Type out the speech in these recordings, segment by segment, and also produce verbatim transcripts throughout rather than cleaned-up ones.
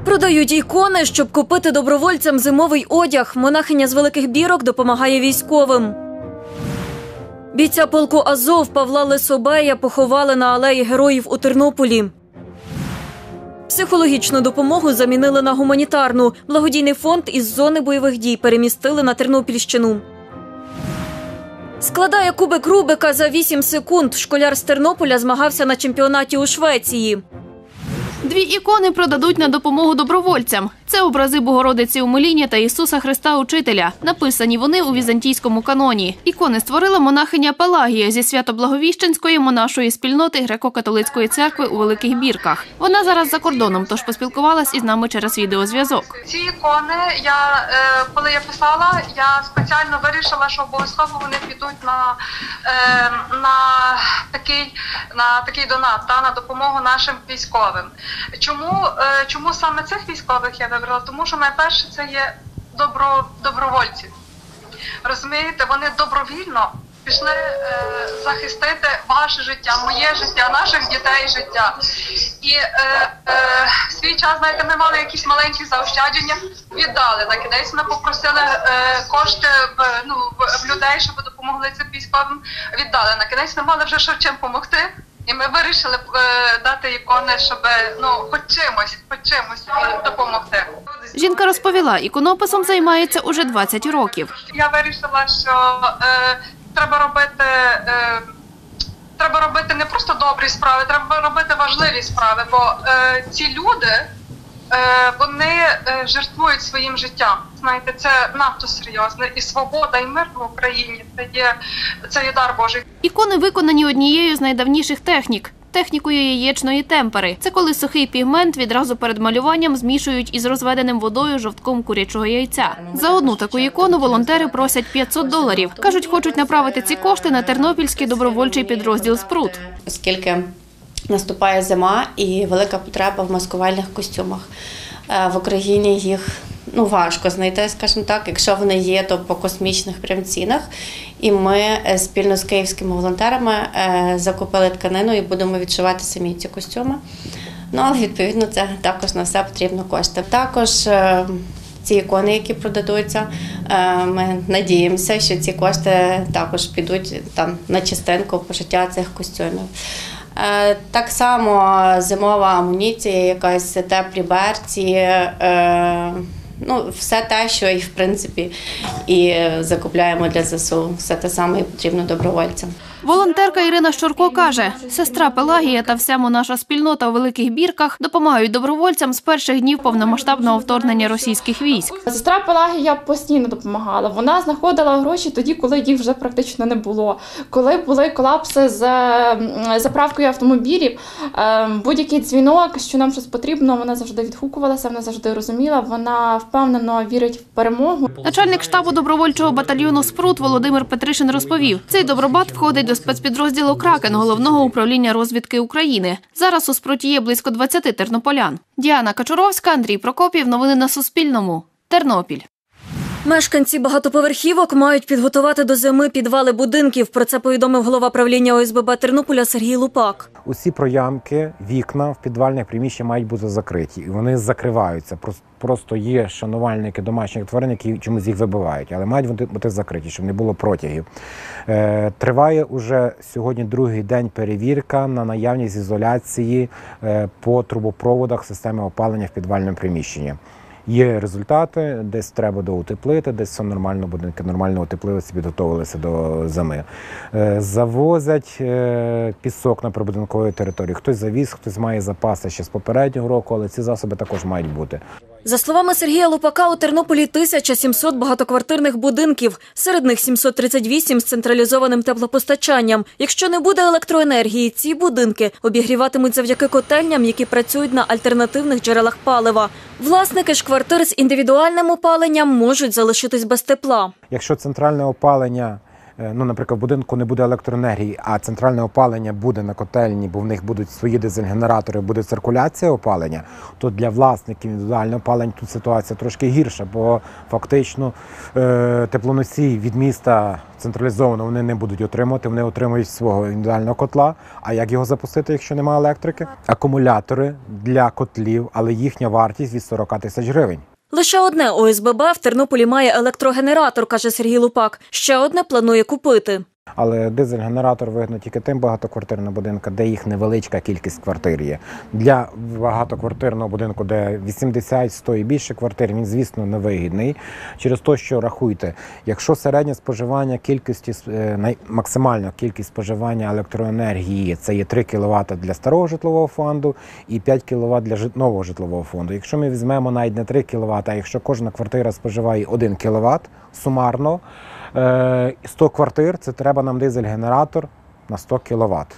Продають ікони, щоб купити добровольцям зимовий одяг. Монахиня з Великих Бірок допомагає військовим. Бійця полку Азов Павла Лисобея поховали на алеї Героїв у Тернополі. Психологічну допомогу замінили на гуманітарну. Благодійний фонд із зони бойових дій перемістили на Тернопільщину. Складає кубик Рубика за вісім секунд. Школяр з Тернополя змагався на чемпіонаті у Швеції. Дві ікони продадуть на допомогу добровольцям. Це образи Богородиці у Миліні та Ісуса Христа Учителя. Написані вони у візантійському каноні. Ікони створила монахиня Пелагія зі Свято-Благовіщенської монашої спільноти Греко-католицької церкви у Великих Бірках. Вона зараз за кордоном, тож поспілкувалась із нами через відеозв'язок. Ці ікони, я, коли я писала, я спеціально вирішила, що обов'язково вони підуть на, на, такий, на такий донат, та, на допомогу нашим військовим. Чому, чому саме цих військових я вибрала? Тому що найперше це є добро, добровольці. Розумієте, вони добровільно пішли е, захистити ваше життя, моє життя, наших дітей життя. І е, е, в свій час, знаєте, ми мали якісь маленькі заощадження, віддали. На кінець ми попросили е, кошти в, ну, в людей, щоб допомогли цим військовим, віддали. На кінець ми мали вже що чим допомогти. І ми вирішили е, дати ікони, щоб ну, хоч чимось, хоч чимось допомогти. Жінка розповіла, іконописом займається уже двадцять років. Я вирішила, що е, треба робити, е, треба робити не просто добрі справи, треба робити важливі справи, бо е, ці люди, е, вони е, жертвують своїм життям. Знаєте, це надто серйозно. І свобода, і мир в Україні – це є, це є дар Божий. Ікони виконані однією з найдавніших технік – технікою яєчної темпери. Це коли сухий пігмент відразу перед малюванням змішують із розведеним водою жовтком курячого яйця. За одну таку ікону волонтери просять п'ятсот доларів. Кажуть, хочуть направити ці кошти на тернопільський добровольчий підрозділ «Спрут». Оскільки наступає зима і велика потреба в маскувальних костюмах. В Україні їх ну, важко знайти, скажімо так, якщо вони є, то по космічних прям цінах. І ми спільно з київськими волонтерами закупили тканину і будемо відшивати самі ці костюми. Ну, але відповідно це також на все потрібно кошти. Також ці ікони, які продадуться, ми надіємося, що ці кошти також підуть там на частинку пошиття цих костюмів. Так само зимова амуніція, якась теплі берці, ну, все те, що і в принципі і закупляємо для ЗСУ, все те саме і потрібно добровольцям. Волонтерка Ірина Щурко каже, сестра Пелагія та вся наша спільнота у Великих Бірках допомагають добровольцям з перших днів повномасштабного вторгнення російських військ. Сестра Пелагія постійно допомагала. Вона знаходила гроші тоді, коли їх вже практично не було. Коли були колапси з заправкою автомобілів, будь-який дзвінок, що нам щось потрібно, вона завжди відгукувалася, вона завжди розуміла, вона впевнено вірить в перемогу. Начальник штабу добровольчого батальйону «Спрут» Володимир Петришин розповів, цей добробат входить до спецпідрозділу «Кракен» Головного управління розвідки України. Зараз у «Спруті» є близько двадцяти тернополян. Діана Качуровська, Андрій Прокопів. Новини на Суспільному. Тернопіль. Мешканці багатоповерхівок мають підготувати до зими підвали будинків. Про це повідомив голова правління О С Б Б Тернополя Сергій Лупак. Усі проямки, вікна в підвальних приміщеннях мають бути закриті. І вони закриваються. Просто є шанувальники домашніх тварин, які чомусь їх вибивають. Але мають бути закриті, щоб не було протягів. Е, триває уже сьогодні другий день перевірка на наявність ізоляції е, по трубопроводах системи опалення в підвальному приміщенні. Є результати, десь треба доутеплити, десь все нормально, будинки нормально утеплилися, підготовилися до зими. Завозять пісок на прибудинковій території. Хтось завіз, хтось має запаси ще з попереднього року, але ці засоби також мають бути. За словами Сергія Лупака, у Тернополі тисяча сімсот багатоквартирних будинків, серед них сімсот тридцять вісім з централізованим теплопостачанням. Якщо не буде електроенергії, ці будинки обігріватимуть завдяки котельням, які працюють на альтернативних джерелах палива. Власники ж квартир з індивідуальним опаленням можуть залишитись без тепла. Якщо центральне опалення ну, наприклад, в будинку не буде електроенергії, а центральне опалення буде на котельні, бо в них будуть свої дизель-генератори, буде циркуляція опалення, то для власників індивідуального опалення тут ситуація трошки гірша, бо фактично теплоносії від міста централізовано вони не будуть отримувати, вони отримують свого індивідуального котла. А як його запустити, якщо немає електрики? Акумулятори для котлів, але їхня вартість від сорок тисяч гривень. Лише одне О С Б Б в Тернополі має електрогенератор, каже Сергій Лупак. Ще одне планує купити. Але дизель-генератор вигідно тільки тим багатоквартирним будинкам, де їх невеличка кількість квартир є. Для багатоквартирного будинку, де вісімдесят сто і більше квартир, він, звісно, невигідний. Через те, що, рахуйте, якщо середнє споживання кількості, максимальна кількість споживання електроенергії – це є три кіловати для старого житлового фонду і п'ять кіловат для нового житлового фонду. Якщо ми візьмемо навіть не три кіловати, а якщо кожна квартира споживає один кіловат сумарно, сто квартир – це треба нам дизель-генератор на сто кіловат.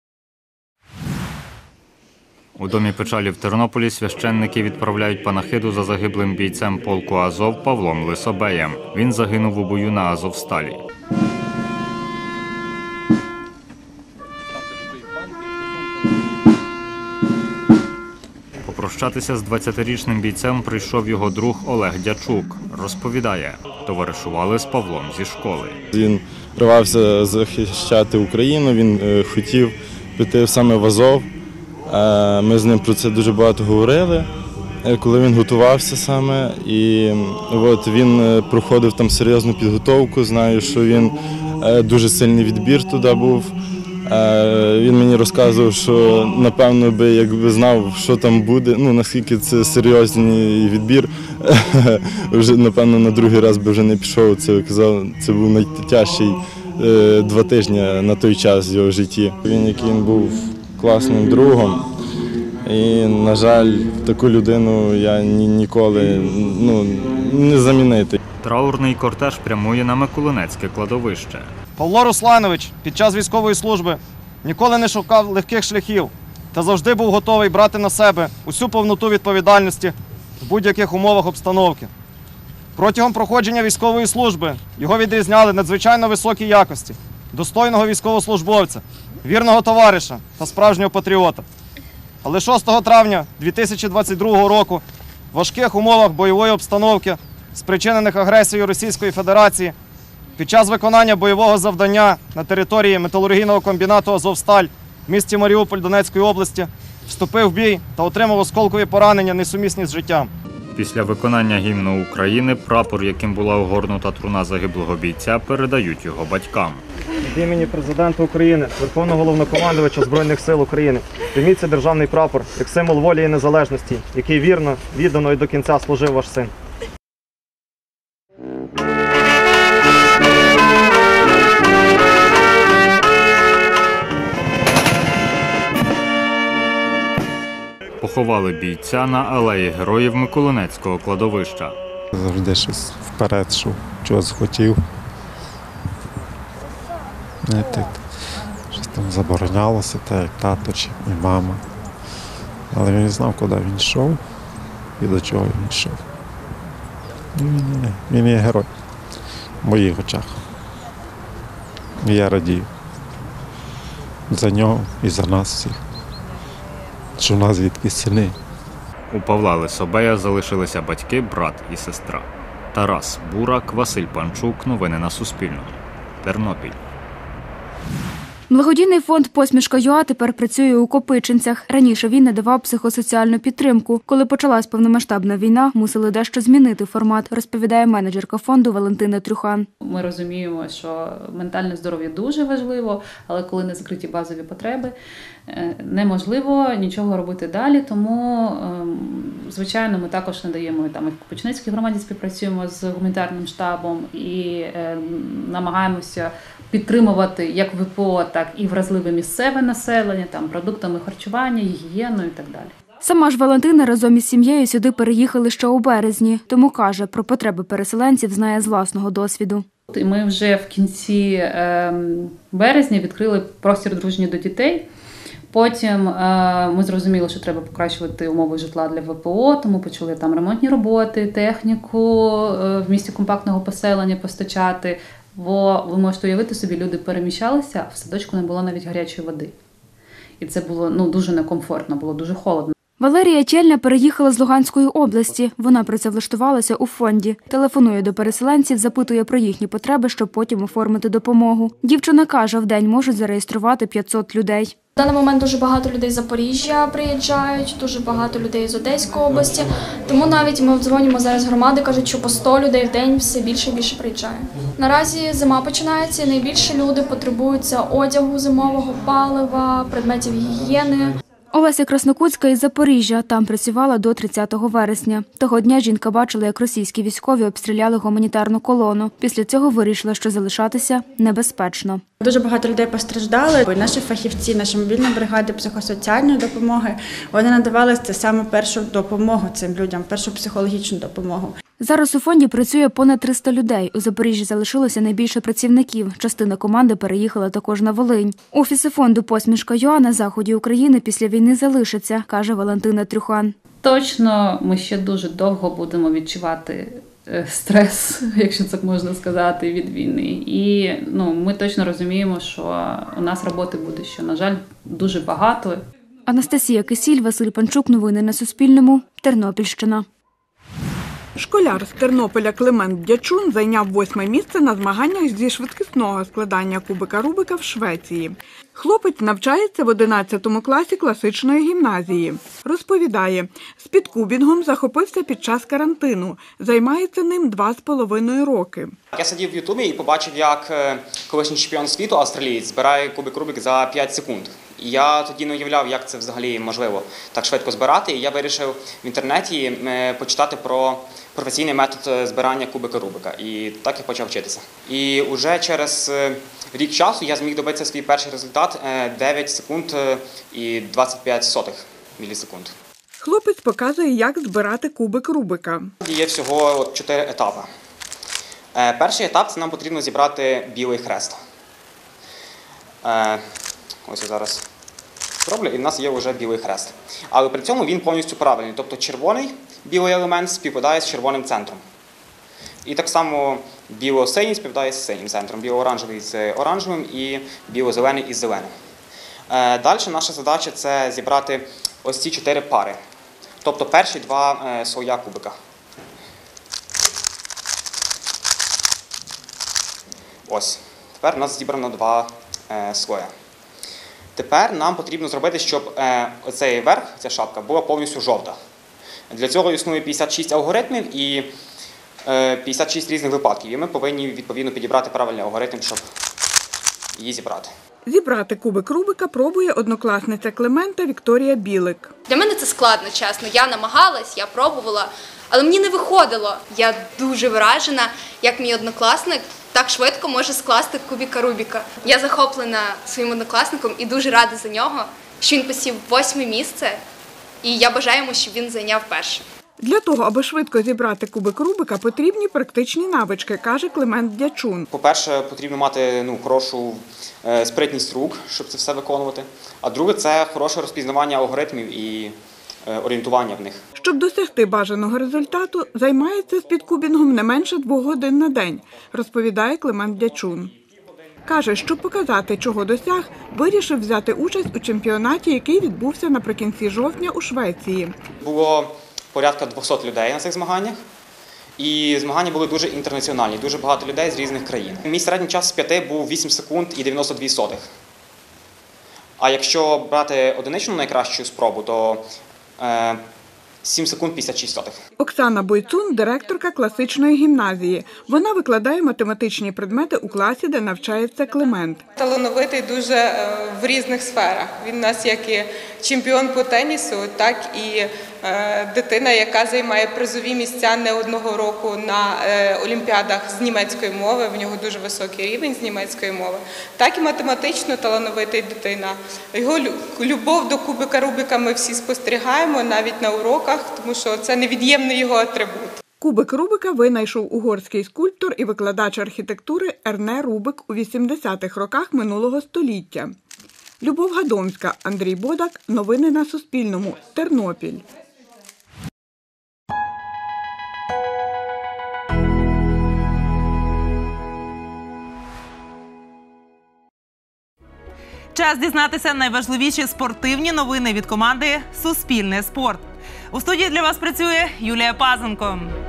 У Домі печалі в Тернополі священники відправляють панахиду за загиблим бійцем полку Азов Павлом Лисобеєм. Він загинув у бою на Азовсталі. Попрощатися з двадцятирічним бійцем прийшов його друг Олег Дячук. Розповідає, товаришували з Павлом зі школи. Він рвався захищати Україну, він хотів піти саме в Азов. Ми з ним про це дуже багато говорили, коли він готувався саме. І от він проходив там серйозну підготовку, знаю, що він дуже сильний відбір туди був. Він мені розказував, що, напевно, би, якби знав, що там буде, ну, наскільки це серйозний відбір, вже, напевно, на другий раз би вже не пішов. Це, казав, це був найтяжчий е, два тижні на той час в його житті. Він, який він був класним другом, і, на жаль, таку людину я ні, ніколи ну, не замінити. Траурний кортеж прямує на Миколинецьке кладовище. Павло Русланович під час військової служби ніколи не шукав легких шляхів та завжди був готовий брати на себе усю повноту відповідальності в будь-яких умовах обстановки. Протягом проходження військової служби його відрізняли надзвичайно високі якості, достойного військовослужбовця, вірного товариша та справжнього патріота. Але шостого травня дві тисячі двадцять другого року в важких умовах бойової обстановки, спричинених агресією Російської Федерації, під час виконання бойового завдання на території металургійного комбінату «Азовсталь» в місті Маріуполь Донецької області вступив в бій та отримав осколкові поранення, несумісні з життям. Після виконання гімну України прапор, яким була огорнута труна загиблого бійця, передають його батькам. Від імені Президента України, Верховного Головнокомандувача Збройних сил України, прийміть цей державний прапор як символ волі і незалежності, який вірно, віддано і до кінця служив ваш син. Поховали бійця на алеї Героїв Миколинецького кладовища. Завжди щось вперед, що чогось хотів. Не так, щось там заборонялося, так як тато чи мама. Але він знав, куди він йшов і до чого він йшов. Він, він є герой в моїх очах. І я радію за нього і за нас всіх, що в нас звідки сини. У Павла Лисобея залишилися батьки, брат і сестра. Тарас Бурак, Василь Панчук. Новини на Суспільному. Тернопіль. Благодійний фонд «Посмішка.ЮА» тепер працює у Копичинцях. Раніше він надавав психосоціальну підтримку. Коли почалась повномасштабна війна, мусили дещо змінити формат, розповідає менеджерка фонду Валентина Трюхан. Ми розуміємо, що ментальне здоров'я дуже важливо, але коли не закриті базові потреби, неможливо нічого робити далі. Тому, звичайно, ми також надаємо, там, і в Копичинецькій громаді співпрацюємо з гуманітарним штабом і намагаємося підтримувати як В П О, так і вразливе місцеве населення, там, продуктами харчування, гігієною і так далі. Сама ж Валентина разом із сім'єю сюди переїхали ще у березні, тому каже, про потреби переселенців знає з власного досвіду. І ми вже в кінці березня відкрили простір дружні до дітей. Потім ми зрозуміли, що треба покращувати умови житла для В П О, тому почали там ремонтні роботи, техніку в місті компактного поселення постачати. Бо ви можете уявити собі, люди переміщалися, а в садочку не було навіть гарячої води. І це було ну, дуже некомфортно, було дуже холодно. Валерія Чельня переїхала з Луганської області. Вона працевлаштувалася у фонді. Телефонує до переселенців, запитує про їхні потреби, щоб потім оформити допомогу. Дівчина каже, в день можуть зареєструвати п'ятсот людей. В даний момент дуже багато людей з Запоріжжя приїжджають, дуже багато людей з Одеської області. Тому навіть ми дзвонимо зараз громади, кажуть, що по сто людей в день все більше і більше приїжджає. Наразі зима починається, і найбільше люди потребуються одягу зимового, палива, предметів гігієни. Олеся Краснокутська із Запоріжжя. Там працювала до тридцятого вересня. Того дня жінка бачила, як російські військові обстріляли гуманітарну колону. Після цього вирішила, що залишатися небезпечно. Дуже багато людей постраждали. Наші фахівці, наші мобільні бригади психосоціальної допомоги, вони надавали це саме першу допомогу цим людям, першу психологічну допомогу. Зараз у фонді працює понад триста людей. У Запоріжжі залишилося найбільше працівників. Частина команди переїхала також на Волинь. Офіси фонду «Посмішка.ЮА» на заході України після війни залишаться, каже Валентина Трюхан. Точно ми ще дуже довго будемо відчувати стрес, якщо так можна сказати, від війни. І ну, ми точно розуміємо, що у нас роботи буде ще, на жаль, дуже багато. Анастасія Кисіль, Василь Панчук. Новини на Суспільному. Тернопільщина. Школяр з Тернополя Климент Дячун зайняв восьме місце на змаганнях зі швидкісного складання кубика Рубика в Швеції. Хлопець навчається в одинадцятому класі класичної гімназії. Розповідає, з підкубінгом захопився під час карантину. Займається ним два з половиною роки. Я сидів в Ютубі і побачив, як колишній чемпіон світу, австралієць, збирає кубик Рубик за п'ять секунд. І я тоді не уявляв, як це взагалі можливо так швидко збирати. І я вирішив в інтернеті почитати про професійний метод збирання кубика Рубика. І так я почав вчитися. І вже через рік часу я зміг добитися свій перший результат – дев'ять секунд і двадцять п'ять сотих мілісекунд. Хлопець показує, як збирати кубик Рубика. Є всього чотири етапи. Перший етап – це нам потрібно зібрати білий хрест. Ось я зараз зроблю, і в нас є вже білий хрест. Але при цьому він повністю правильний. Тобто червоний білий елемент співпадає з червоним центром. І так само біло-синій співпадає з синім центром, біло-оранжевий з оранжевим і біло-зелений із зеленим. Далі наша задача – це зібрати ось ці чотири пари. Тобто перші два слоя кубика. Ось. Тепер у нас зібрано два слоя. Тепер нам потрібно зробити, щоб е, оцей верх, ця шапка, була повністю жовта. Для цього існує п'ятдесят шість алгоритмів і е, п'ятдесят шість різних випадків. І ми повинні, відповідно, підібрати правильний алгоритм, щоб її зібрати. Зібрати кубик Рубика пробує однокласниця Климента Вікторія Білик. Для мене це складно, чесно. Я намагалась, я пробувала, але мені не виходило. Я дуже вражена, як мій однокласник так швидко може скласти кубика Рубіка. Я захоплена своїм однокласником і дуже рада за нього, що він посів восьме місце, і я бажаю йому, щоб він зайняв перше. Для того, аби швидко зібрати кубик Рубика, потрібні практичні навички, каже Климент Дячун. По-перше, потрібно мати ну, хорошу е, спритність рук, щоб це все виконувати. А друге – це хороше розпізнавання алгоритмів і е, орієнтування в них. Щоб досягти бажаного результату, займається з підкубінгом не менше двох годин на день, розповідає Климент Дячун. Каже, щоб показати, чого досяг, вирішив взяти участь у чемпіонаті, який відбувся наприкінці жовтня у Швеції. Було порядка двохсот людей на цих змаганнях. І змагання були дуже інтернаціональні, дуже багато людей з різних країн. Мій середній час з п'яти був вісім секунд і дев'яносто дві сотих. А якщо брати одиничну найкращу спробу, то е, сім секунд п'ятдесят шість сотих. Оксана Бойцун – директорка класичної гімназії. Вона викладає математичні предмети у класі, де навчається Климент. Талановитий дуже в різних сферах. Він у нас як і чемпіон по тенісу, так і дитина, яка займає призові місця не одного року на олімпіадах з німецької мови, в нього дуже високий рівень з німецької мови, так і математично талановитий дитина. Його любов до кубика Рубика ми всі спостерігаємо, навіть на уроках, тому що це невід'ємний його атрибут. Кубик Рубика винайшов угорський скульптор і викладач архітектури Ерне Рубик у вісімдесятих роках минулого століття. Любов Гадомська, Андрій Бодак. Новини на Суспільному. Тернопіль. Час дізнатися найважливіші спортивні новини від команди «Суспільне спорт». У студії для вас працює Юлія Пазенко.